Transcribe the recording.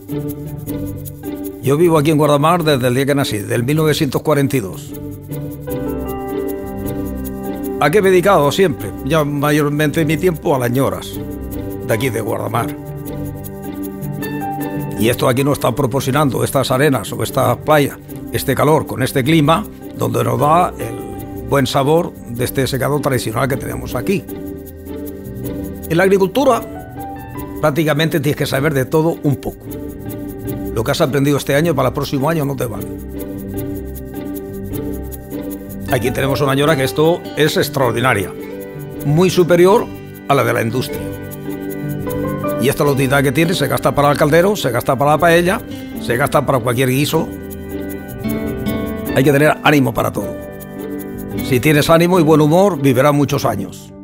Yo vivo aquí en Guardamar desde el día que nací, del 1942. ¿A qué me he dedicado siempre? Ya mayormente mi tiempo a las ñoras, de aquí de Guardamar. Y esto aquí nos está proporcionando estas arenas o estas playas, este calor con este clima, donde nos da el buen sabor de este secado tradicional que tenemos aquí. En la agricultura, prácticamente tienes que saber de todo un poco. Lo que has aprendido este año para el próximo año no te vale. Aquí tenemos una ñora que esto es extraordinaria, muy superior a la de la industria. Y esta la utilidad que tiene se gasta para el caldero, se gasta para la paella, se gasta para cualquier guiso. Hay que tener ánimo para todo. Si tienes ánimo y buen humor, vivirás muchos años.